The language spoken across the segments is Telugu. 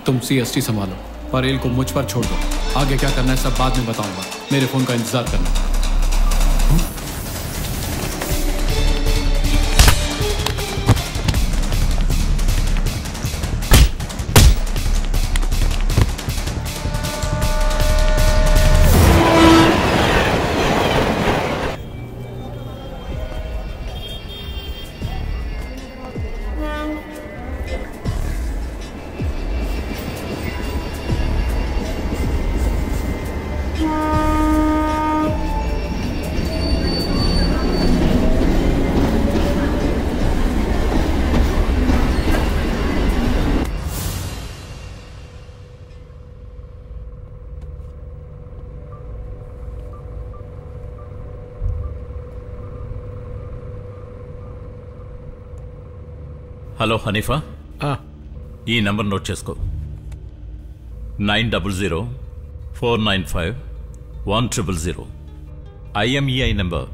तुम CST संभालो, परेल को मुझ पर छोड़ दो। आगे क्या करना है सब बाद में बताऊंगा, मेरे फोन का इंतजार करना। హలో హనీఫా, ఈ నంబర్ నోట్ చేసుకో. 9004951000. IMEI number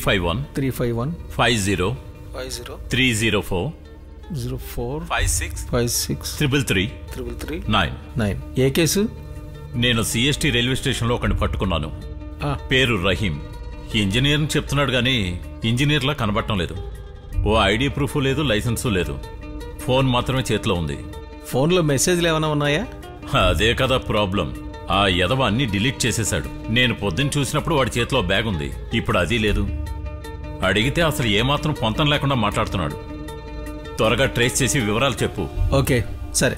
351-351-50-04-56-333-9. ఏ కేసు? నేను CST రైల్వే స్టేషన్లో ఒకటి పట్టుకున్నాను. పేరు రహీం. ఇంజనీర్ చెప్తున్నాడు గానీ ఇంజనీర్లా కనబడటం లేదు. ఓ ఐడి ప్రూఫ్ లేదు, లైసెన్సు లేదు. ఫోన్ మాత్రమే చేతిలో ఉంది. ఫోన్లో మెసేజ్లు ఏమైనా ఉన్నాయా? అదే కదా ప్రాబ్లం. ఆ ఎదవ అన్ని డిలీట్ చేసేశాడు. నేను పొద్దున్న చూసినప్పుడు వాడి చేతిలో బ్యాగ్ ఉంది, ఇప్పుడు అది లేదు. అడిగితే అసలు ఏమాత్రం పొంతం లేకుండా మాట్లాడుతున్నాడు. త్వరగా ట్రేస్ చేసి వివరాలు చెప్పు. ఓకే సరే.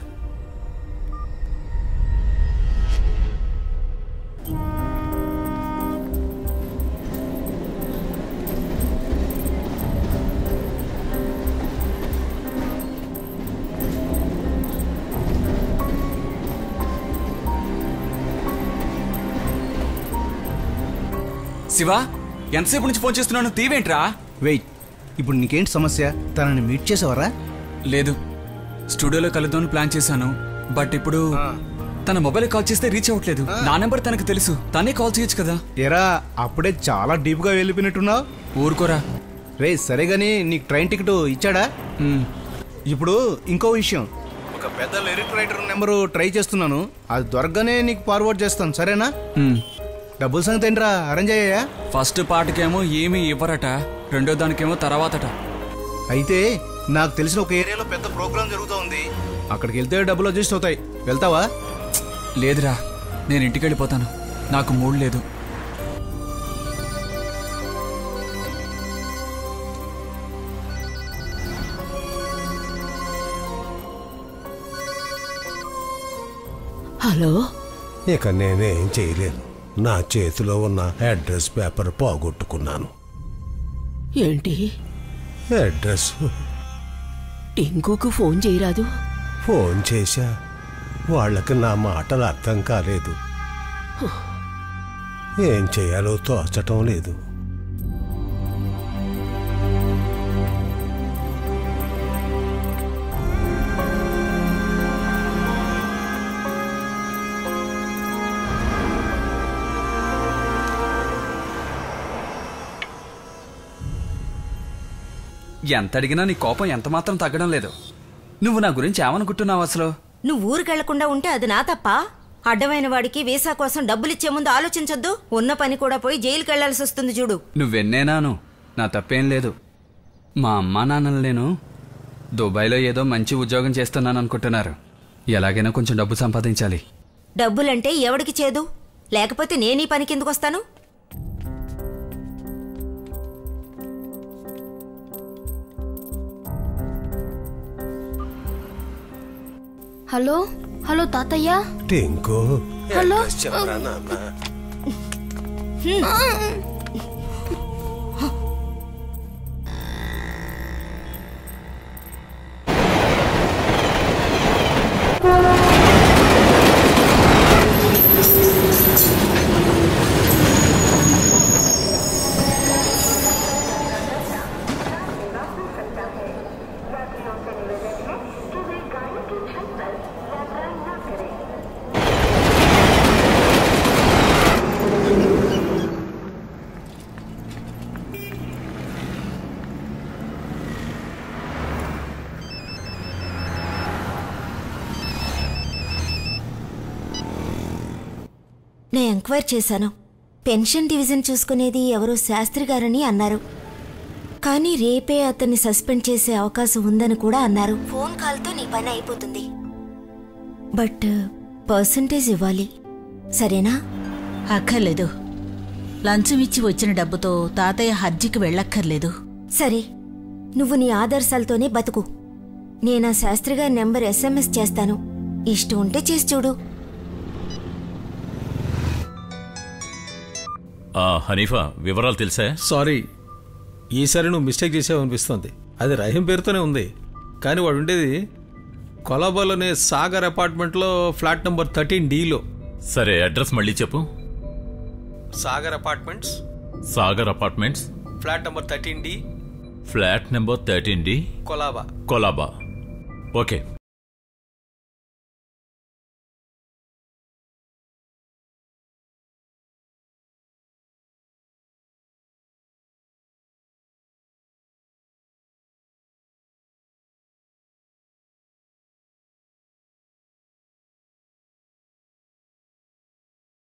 శివా, ఎంతసేపు నుంచి ఫోన్ చేస్తున్నాను, తీవేంట్రా? వెయిట్, ఇప్పుడు నీకేంటి సమస్య? తనని మీట్ చేసావరా? లేదు, స్టూడియోలో కలుద్దామని ప్లాన్ చేశాను. బట్ ఇప్పుడు తన మొబైల్ కాల్ చేస్తే రీచ్ అవ్వట్లేదు. నా నెంబర్ తనకు తెలుసు, తనే కాల్ చేయొచ్చు కదా. ఎరా, అప్పుడే చాలా డీప్ గా వెళ్ళిపోయినట్టున్నావు. ఊరుకోరా. రే సరే గానీ నీకు ట్రైన్ టికెట్ ఇచ్చాడా? ఇప్పుడు ఇంకో విషయం, ఒక పెద్ద లిరిక్ రైటర్ నెంబరు ట్రై చేస్తున్నాను. అది దొరకగానే నీకు ఫార్వర్డ్ చేస్తాను, సరేనా? డబ్బుల సంగతి ఏంట్రా, అరేంజ్ అయ్యాయా? ఫస్ట్ పార్ట్కేమో ఏమీ ఇవ్వరట, రెండో దానికేమో తర్వాతట. అయితే నాకు తెలిసిన ఒక ఏరియాలో పెద్ద ప్రోగ్రామ్ జరుగుతూ ఉంది, అక్కడికి వెళ్తే డబ్బులు అడ్జస్ట్ అవుతాయి. వెళ్తావా? లేదురా, నేను ఇంటికి వెళ్ళిపోతాను, నాకు మూడ్ లేదు. హలో. ఇక నేనేం చేయలేను. నా చేతిలో ఉన్న అడ్రస్ పేపర్ పోగొట్టుకున్నాను. ఏంటి? అడ్రస్. టింకుకు ఫోన్ చేయరాదు? ఫోన్ చేశా, వాళ్ళకి నా మాటలు అర్థం కాలేదు. ఏం చేయాలో తోచటం లేదు. ఎంత అడిగినా నీ కోపం ఎంత మాత్రం తగ్గడం లేదు. నువ్వు నా గురించి ఏమనుకుంటున్నావు అసలు? నువ్వు ఊరికెళ్లకుండా ఉంటే అది నా తప్ప? అడ్డమైన వాడికి వీసా కోసం డబ్బులిచ్చే ముందు ఆలోచించొద్దు? ఉన్న పని కూడా పోయి జైలుకి వెళ్లాల్సి వస్తుంది చూడు. నువ్వెన్నేనాను, నా తప్పేం లేదు. మా అమ్మా నాన్నలు నేను దుబాయ్లో ఏదో మంచి ఉద్యోగం చేస్తున్నాను అనుకుంటున్నారు. ఎలాగైనా కొంచెం డబ్బు సంపాదించాలి. డబ్బులంటే ఎవడికి చేదు? లేకపోతే నేను ఈ పని కిందకు వస్తాను? హలో హలో తాతయ్య. టింకు, హలో. చెప్పరా నాన్న? ఎంక్వైరీ చేశాను. పెన్షన్ డివిజన్ చూసుకునేది ఎవరో శాస్త్రి గారని అన్నారు. కానీ రేపే అతన్ని సస్పెండ్ చేసే అవకాశం ఉందని కూడా అన్నారు. ఫోన్ కాల్తో నీ పని అయిపోతుంది. బట్ పర్సంటేజ్ ఇవ్వాలి, సరేనా? అక్కర్లేదు. లంచం ఇచ్చి వచ్చిన డబ్బుతో తాతయ్య హజ్జికి వెళ్ళక్కర్లేదు. సరే, నువ్వు నీ ఆదర్శాలతోనే బతుకు. నేనా శాస్త్రి గారి నెంబర్ SMS చేస్తాను. ఇష్టం ఉంటే చేసి చూడు. హనీఫా, వివరాలు తెలుసా? సారీ, ఈసారి నువ్వు మిస్టేక్ చేసావు అనిపిస్తుంది. అది రహీం పేరుతోనే ఉంది, కానీ వాడు ఉండేది కొలాబాలోనే సాగర్ అపార్ట్మెంట్లో ఫ్లాట్ నెంబర్ 13Dలో. సరే, అడ్రస్ మళ్ళీ చెప్పు. Sagar apartments, Sagar apartments, flat number 13D, flat number 13D, Colaba. Colaba. Okay.